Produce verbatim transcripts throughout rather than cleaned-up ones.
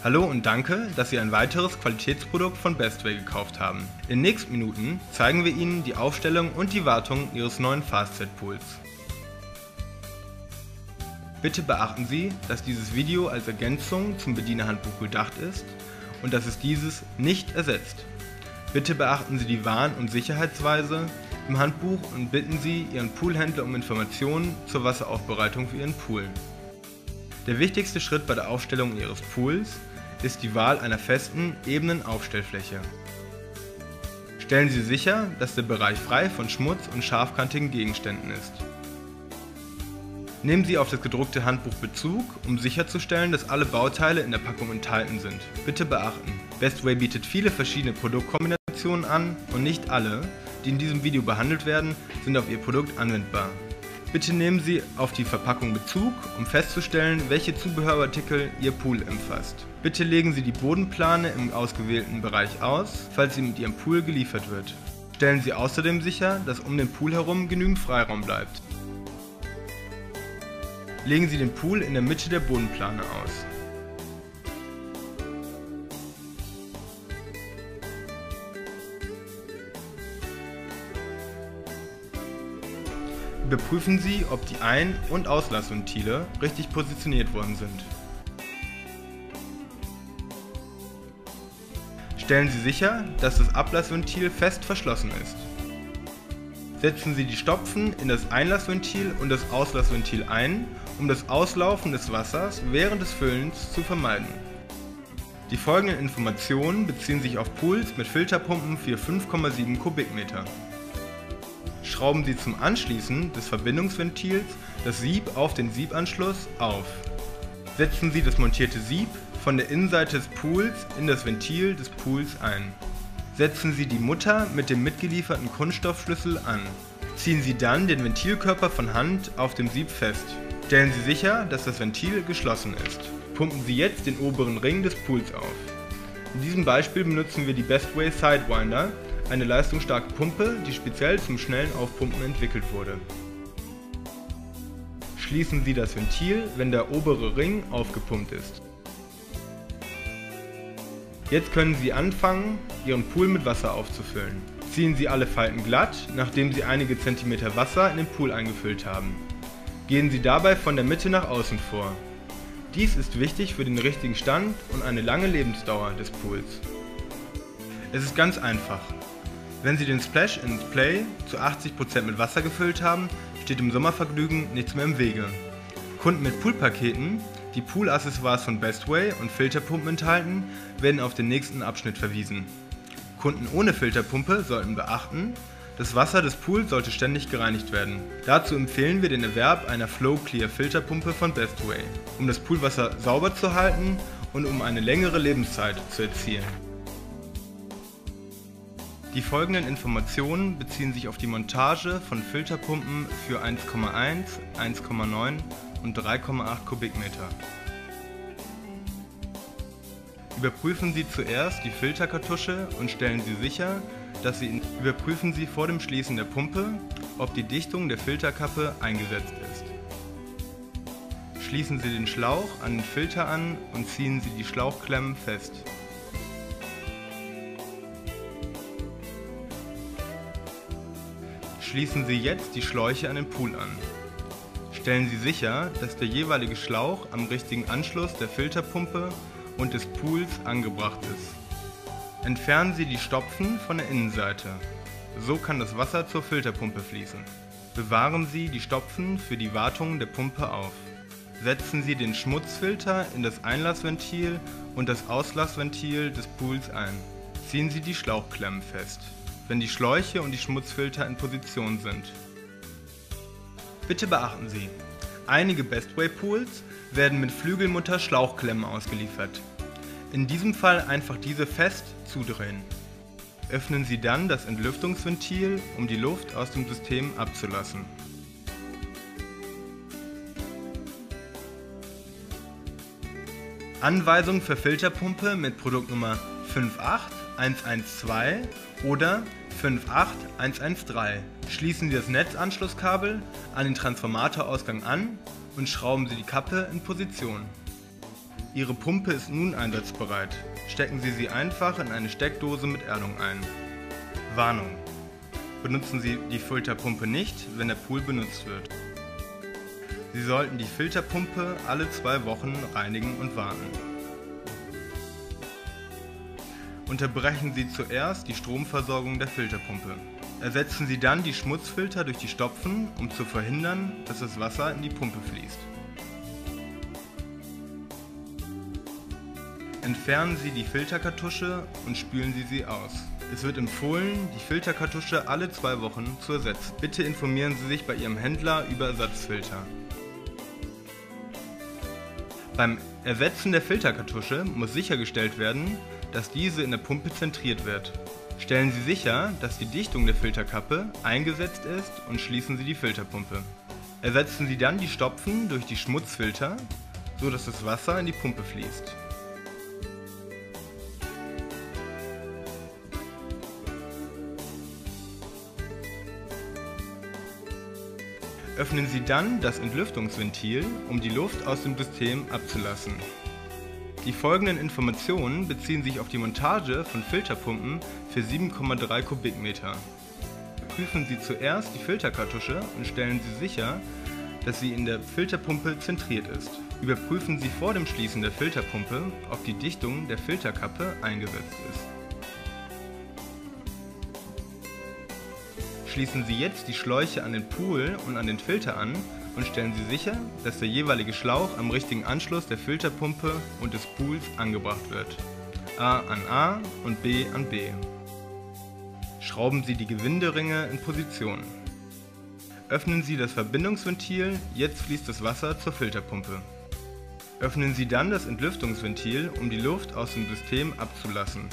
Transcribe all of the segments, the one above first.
Hallo und danke, dass Sie ein weiteres Qualitätsprodukt von Bestway gekauft haben. In den nächsten Minuten zeigen wir Ihnen die Aufstellung und die Wartung Ihres neuen Fastset-Pools. Bitte beachten Sie, dass dieses Video als Ergänzung zum Bedienerhandbuch gedacht ist und dass es dieses nicht ersetzt. Bitte beachten Sie die Warn- und Sicherheitsweise im Handbuch und bitten Sie Ihren Poolhändler um Informationen zur Wasseraufbereitung für Ihren Pool. Der wichtigste Schritt bei der Aufstellung Ihres Pools ist die Wahl einer festen, ebenen Aufstellfläche. Stellen Sie sicher, dass der Bereich frei von Schmutz und scharfkantigen Gegenständen ist. Nehmen Sie auf das gedruckte Handbuch Bezug, um sicherzustellen, dass alle Bauteile in der Packung enthalten sind. Bitte beachten, Bestway bietet viele verschiedene Produktkombinationen an und nicht alle, die in diesem Video behandelt werden, sind auf Ihr Produkt anwendbar. Bitte nehmen Sie auf die Verpackung Bezug, um festzustellen, welche Zubehörartikel Ihr Pool umfasst. Bitte legen Sie die Bodenplane im ausgewählten Bereich aus, falls sie mit Ihrem Pool geliefert wird. Stellen Sie außerdem sicher, dass um den Pool herum genügend Freiraum bleibt. Legen Sie den Pool in der Mitte der Bodenplane aus. Überprüfen Sie, ob die Ein- und Auslassventile richtig positioniert worden sind. Stellen Sie sicher, dass das Ablassventil fest verschlossen ist. Setzen Sie die Stopfen in das Einlassventil und das Auslassventil ein, um das Auslaufen des Wassers während des Füllens zu vermeiden. Die folgenden Informationen beziehen sich auf Pools mit Filterpumpen für fünf Komma sieben Kubikmeter. Schrauben Sie zum Anschließen des Verbindungsventils das Sieb auf den Siebanschluss auf. Setzen Sie das montierte Sieb von der Innenseite des Pools in das Ventil des Pools ein. Setzen Sie die Mutter mit dem mitgelieferten Kunststoffschlüssel an. Ziehen Sie dann den Ventilkörper von Hand auf dem Sieb fest. Stellen Sie sicher, dass das Ventil geschlossen ist. Pumpen Sie jetzt den oberen Ring des Pools auf. In diesem Beispiel benutzen wir die Bestway Sidewinder, eine leistungsstarke Pumpe, die speziell zum schnellen Aufpumpen entwickelt wurde. Schließen Sie das Ventil, wenn der obere Ring aufgepumpt ist. Jetzt können Sie anfangen, Ihren Pool mit Wasser aufzufüllen. Ziehen Sie alle Falten glatt, nachdem Sie einige Zentimeter Wasser in den Pool eingefüllt haben. Gehen Sie dabei von der Mitte nach außen vor. Dies ist wichtig für den richtigen Stand und eine lange Lebensdauer des Pools. Es ist ganz einfach. Wenn Sie den Splash and Play zu achtzig Prozent mit Wasser gefüllt haben, steht dem Sommervergnügen nichts mehr im Wege. Kunden mit Poolpaketen, die Poolaccessoires von Bestway und Filterpumpen enthalten, werden auf den nächsten Abschnitt verwiesen. Kunden ohne Filterpumpe sollten beachten, das Wasser des Pools sollte ständig gereinigt werden. Dazu empfehlen wir den Erwerb einer Flow Clear Filterpumpe von Bestway, um das Poolwasser sauber zu halten und um eine längere Lebenszeit zu erzielen. Die folgenden Informationen beziehen sich auf die Montage von Filterpumpen für eins Komma eins, eins Komma neun und drei Komma acht Kubikmeter. Überprüfen Sie zuerst die Filterkartusche und stellen Sie sicher, dass Sie in Überprüfen Sie vor dem Schließen der Pumpe, ob die Dichtung der Filterkappe eingesetzt ist. Schließen Sie den Schlauch an den Filter an und ziehen Sie die Schlauchklemmen fest. Schließen Sie jetzt die Schläuche an den Pool an. Stellen Sie sicher, dass der jeweilige Schlauch am richtigen Anschluss der Filterpumpe und des Pools angebracht ist. Entfernen Sie die Stopfen von der Innenseite. So kann das Wasser zur Filterpumpe fließen. Bewahren Sie die Stopfen für die Wartung der Pumpe auf. Setzen Sie den Schmutzfilter in das Einlassventil und das Auslassventil des Pools ein. Ziehen Sie die Schlauchklemmen fest, wenn die Schläuche und die Schmutzfilter in Position sind. Bitte beachten Sie, einige Bestway Pools werden mit Flügelmutter-Schlauchklemmen ausgeliefert. In diesem Fall einfach diese fest zudrehen. Öffnen Sie dann das Entlüftungsventil, um die Luft aus dem System abzulassen. Anweisung für Filterpumpe mit Produktnummer fünf acht eins eins zwei oder fünf acht eins eins drei. Schließen Sie das Netzanschlusskabel an den Transformatorausgang an und schrauben Sie die Kappe in Position. Ihre Pumpe ist nun einsatzbereit. Stecken Sie sie einfach in eine Steckdose mit Erdung ein. Warnung: Benutzen Sie die Filterpumpe nicht, wenn der Pool benutzt wird. Sie sollten die Filterpumpe alle zwei Wochen reinigen und warten. Unterbrechen Sie zuerst die Stromversorgung der Filterpumpe. Ersetzen Sie dann die Schmutzfilter durch die Stopfen, um zu verhindern, dass das Wasser in die Pumpe fließt. Entfernen Sie die Filterkartusche und spülen Sie sie aus. Es wird empfohlen, die Filterkartusche alle zwei Wochen zu ersetzen. Bitte informieren Sie sich bei Ihrem Händler über Ersatzfilter. Beim Ersetzen der Filterkartusche muss sichergestellt werden, dass diese in der Pumpe zentriert wird. Stellen Sie sicher, dass die Dichtung der Filterkappe eingesetzt ist und schließen Sie die Filterpumpe. Ersetzen Sie dann die Stopfen durch die Schmutzfilter, so dass das Wasser in die Pumpe fließt. Öffnen Sie dann das Entlüftungsventil, um die Luft aus dem System abzulassen. Die folgenden Informationen beziehen sich auf die Montage von Filterpumpen für sieben Komma drei Kubikmeter. Prüfen Sie zuerst die Filterkartusche und stellen Sie sicher, dass sie in der Filterpumpe zentriert ist. Überprüfen Sie vor dem Schließen der Filterpumpe, ob die Dichtung der Filterkappe eingesetzt ist. Schließen Sie jetzt die Schläuche an den Pool und an den Filter an und stellen Sie sicher, dass der jeweilige Schlauch am richtigen Anschluss der Filterpumpe und des Pools angebracht wird. A an A und B an B. Schrauben Sie die Gewinderinge in Position. Öffnen Sie das Verbindungsventil, jetzt fließt das Wasser zur Filterpumpe. Öffnen Sie dann das Entlüftungsventil, um die Luft aus dem System abzulassen.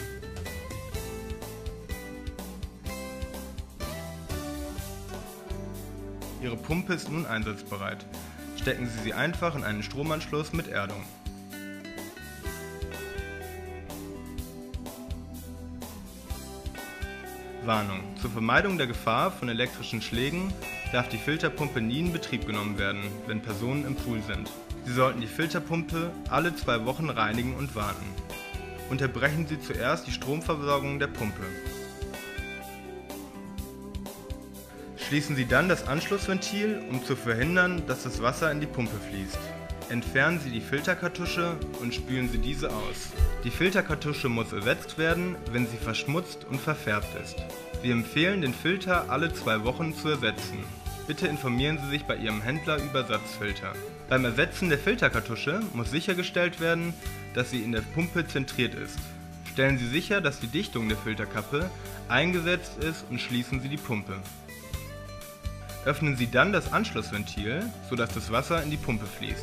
Ihre Pumpe ist nun einsatzbereit. Stecken Sie sie einfach in einen Stromanschluss mit Erdung. Warnung: Zur Vermeidung der Gefahr von elektrischen Schlägen darf die Filterpumpe nie in Betrieb genommen werden, wenn Personen im Pool sind. Sie sollten die Filterpumpe alle zwei Wochen reinigen und warten. Unterbrechen Sie zuerst die Stromversorgung der Pumpe. Schließen Sie dann das Anschlussventil, um zu verhindern, dass das Wasser in die Pumpe fließt. Entfernen Sie die Filterkartusche und spülen Sie diese aus. Die Filterkartusche muss ersetzt werden, wenn sie verschmutzt und verfärbt ist. Wir empfehlen, den Filter alle zwei Wochen zu ersetzen. Bitte informieren Sie sich bei Ihrem Händler über Ersatzfilter. Beim Ersetzen der Filterkartusche muss sichergestellt werden, dass sie in der Pumpe zentriert ist. Stellen Sie sicher, dass die Dichtung der Filterkappe eingesetzt ist und schließen Sie die Pumpe. Öffnen Sie dann das Anschlussventil, sodass das Wasser in die Pumpe fließt.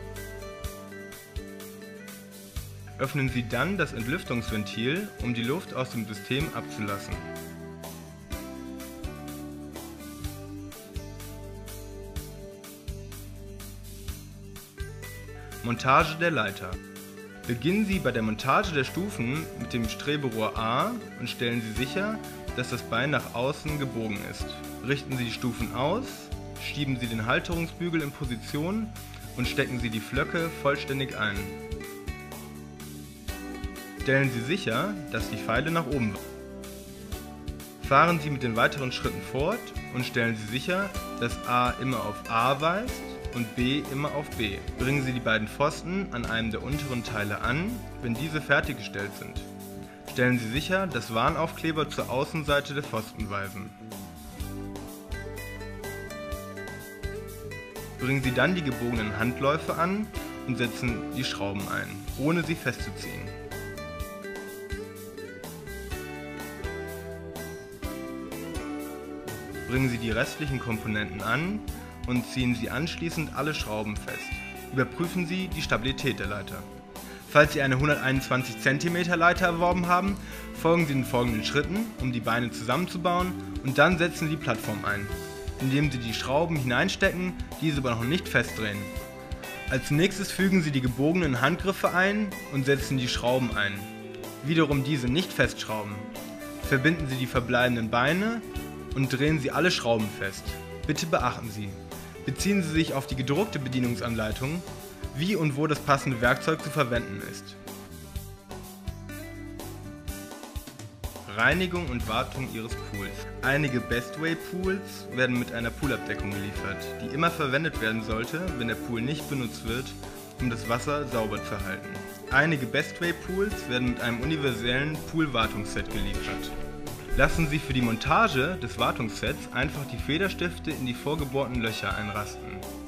Öffnen Sie dann das Entlüftungsventil, um die Luft aus dem System abzulassen. Montage der Leiter. Beginnen Sie bei der Montage der Stufen mit dem Strebrohr A und stellen Sie sicher, dass das Bein nach außen gebogen ist. Richten Sie die Stufen aus, schieben Sie den Halterungsbügel in Position und stecken Sie die Flöcke vollständig ein. Stellen Sie sicher, dass die Pfeile nach oben weisen. Fahren Sie mit den weiteren Schritten fort und stellen Sie sicher, dass A immer auf A weist und B immer auf B. Bringen Sie die beiden Pfosten an einem der unteren Teile an, wenn diese fertiggestellt sind. Stellen Sie sicher, dass Warnaufkleber zur Außenseite der Pfosten weisen. Bringen Sie dann die gebogenen Handläufe an und setzen die Schrauben ein, ohne sie festzuziehen. Bringen Sie die restlichen Komponenten an und ziehen Sie anschließend alle Schrauben fest. Überprüfen Sie die Stabilität der Leiter. Falls Sie eine hunderteinundzwanzig Zentimeter Leiter erworben haben, folgen Sie den folgenden Schritten, um die Beine zusammenzubauen, und dann setzen Sie die Plattform ein, indem Sie die Schrauben hineinstecken, diese aber noch nicht festdrehen. Als nächstes fügen Sie die gebogenen Handgriffe ein und setzen die Schrauben ein. Wiederum diese nicht festschrauben. Verbinden Sie die verbleibenden Beine und drehen Sie alle Schrauben fest. Bitte beachten Sie: Beziehen Sie sich auf die gedruckte Bedienungsanleitung, wie und wo das passende Werkzeug zu verwenden ist. Reinigung und Wartung Ihres Pools. Einige Bestway Pools werden mit einer Poolabdeckung geliefert, die immer verwendet werden sollte, wenn der Pool nicht benutzt wird, um das Wasser sauber zu halten. Einige Bestway Pools werden mit einem universellen Pool-Wartungsset geliefert. Lassen Sie für die Montage des Wartungssets einfach die Federstifte in die vorgebohrten Löcher einrasten.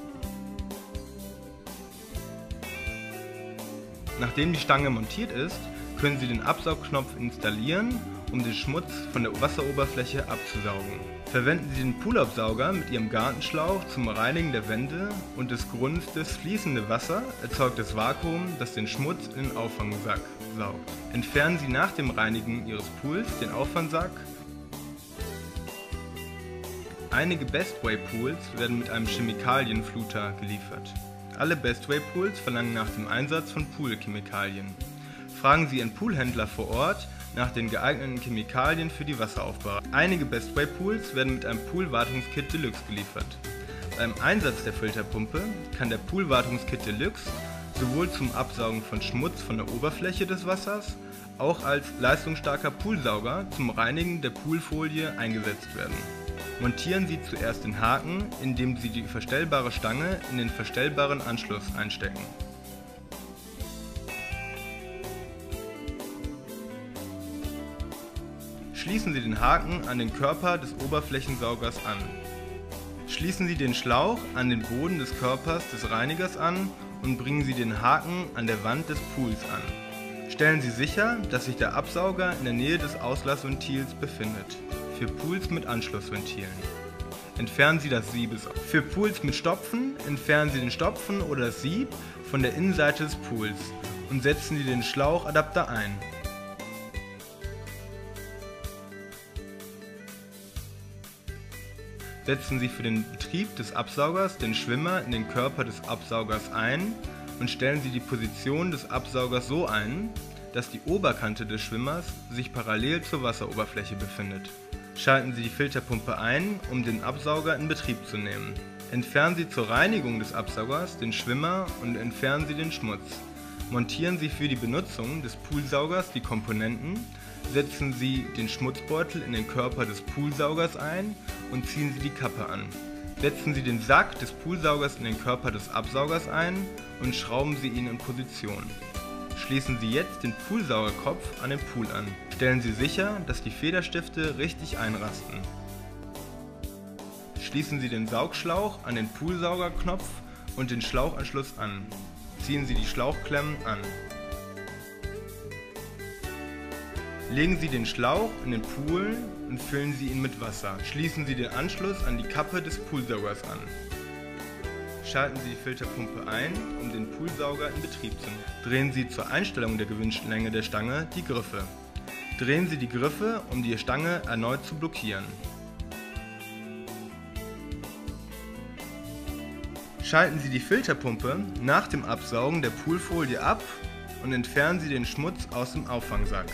Nachdem die Stange montiert ist, können Sie den Absaugknopf installieren, um den Schmutz von der Wasseroberfläche abzusaugen. Verwenden Sie den Poolabsauger mit Ihrem Gartenschlauch zum Reinigen der Wände und des Grunds. Das fließende Wasser erzeugt das Vakuum, das den Schmutz in den Auffangsack saugt. Entfernen Sie nach dem Reinigen Ihres Pools den Auffangsack. Einige Bestway Pools werden mit einem Chemikalienfluter geliefert. Alle Bestway Pools verlangen nach dem Einsatz von Poolchemikalien. Fragen Sie Ihren Poolhändler vor Ort nach den geeigneten Chemikalien für die Wasseraufbereitung. Einige Bestway Pools werden mit einem Pool-Wartungskit Deluxe geliefert. Beim Einsatz der Filterpumpe kann der Pool-Wartungskit Deluxe sowohl zum Absaugen von Schmutz von der Oberfläche des Wassers, auch als leistungsstarker Poolsauger zum Reinigen der Poolfolie eingesetzt werden. Montieren Sie zuerst den Haken, indem Sie die verstellbare Stange in den verstellbaren Anschluss einstecken. Schließen Sie den Haken an den Körper des Oberflächensaugers an. Schließen Sie den Schlauch an den Boden des Körpers des Reinigers an und bringen Sie den Haken an der Wand des Pools an. Stellen Sie sicher, dass sich der Absauger in der Nähe des Auslassventils befindet. Für Pools mit Anschlussventilen. Entfernen Sie das Siebes. Für Pools mit Stopfen entfernen Sie den Stopfen oder das Sieb von der Innenseite des Pools und setzen Sie den Schlauchadapter ein. Setzen Sie für den Betrieb des Absaugers den Schwimmer in den Körper des Absaugers ein und stellen Sie die Position des Absaugers so ein, dass die Oberkante des Schwimmers sich parallel zur Wasseroberfläche befindet. Schalten Sie die Filterpumpe ein, um den Absauger in Betrieb zu nehmen. Entfernen Sie zur Reinigung des Absaugers den Schwimmer und entfernen Sie den Schmutz. Montieren Sie für die Benutzung des Poolsaugers die Komponenten, setzen Sie den Schmutzbeutel in den Körper des Poolsaugers ein und ziehen Sie die Kappe an. Setzen Sie den Sack des Poolsaugers in den Körper des Absaugers ein und schrauben Sie ihn in Position. Schließen Sie jetzt den Poolsaugerkopf an den Pool an. Stellen Sie sicher, dass die Federstifte richtig einrasten. Schließen Sie den Saugschlauch an den Poolsaugerknopf und den Schlauchanschluss an. Ziehen Sie die Schlauchklemmen an. Legen Sie den Schlauch in den Pool und füllen Sie ihn mit Wasser. Schließen Sie den Anschluss an die Kappe des Poolsaugers an. Schalten Sie die Filterpumpe ein, um den Poolsauger in Betrieb zu nehmen. Drehen Sie zur Einstellung der gewünschten Länge der Stange die Griffe. Drehen Sie die Griffe, um die Stange erneut zu blockieren. Schalten Sie die Filterpumpe nach dem Absaugen der Poolfolie ab und entfernen Sie den Schmutz aus dem Auffangsack.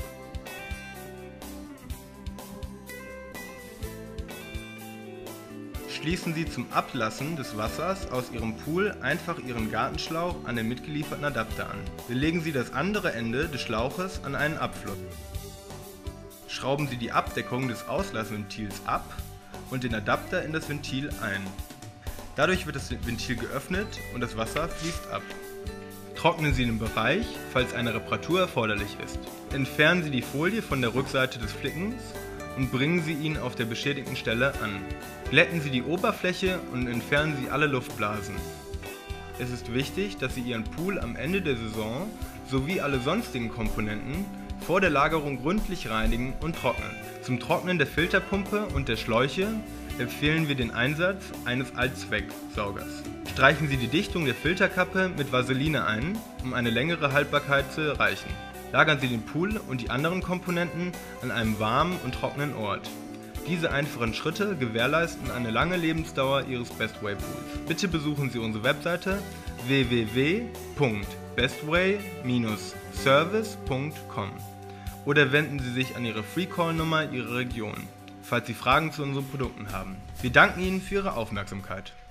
Schließen Sie zum Ablassen des Wassers aus Ihrem Pool einfach Ihren Gartenschlauch an den mitgelieferten Adapter an. Belegen Sie das andere Ende des Schlauches an einen Abfluss. Schrauben Sie die Abdeckung des Auslassventils ab und den Adapter in das Ventil ein. Dadurch wird das Ventil geöffnet und das Wasser fließt ab. Trocknen Sie den Bereich, falls eine Reparatur erforderlich ist. Entfernen Sie die Folie von der Rückseite des Flickens und bringen Sie ihn auf der beschädigten Stelle an. Glätten Sie die Oberfläche und entfernen Sie alle Luftblasen. Es ist wichtig, dass Sie Ihren Pool am Ende der Saison sowie alle sonstigen Komponenten vor der Lagerung gründlich reinigen und trocknen. Zum Trocknen der Filterpumpe und der Schläuche empfehlen wir den Einsatz eines Allzwecksaugers. Streichen Sie die Dichtung der Filterkappe mit Vaseline ein, um eine längere Haltbarkeit zu erreichen. Lagern Sie den Pool und die anderen Komponenten an einem warmen und trockenen Ort. Diese einfachen Schritte gewährleisten eine lange Lebensdauer Ihres Bestway Pools. Bitte besuchen Sie unsere Webseite w w w punkt bestway Bindestrich service punkt com oder wenden Sie sich an Ihre Free-Call-Nummer Ihrer Region, falls Sie Fragen zu unseren Produkten haben. Wir danken Ihnen für Ihre Aufmerksamkeit.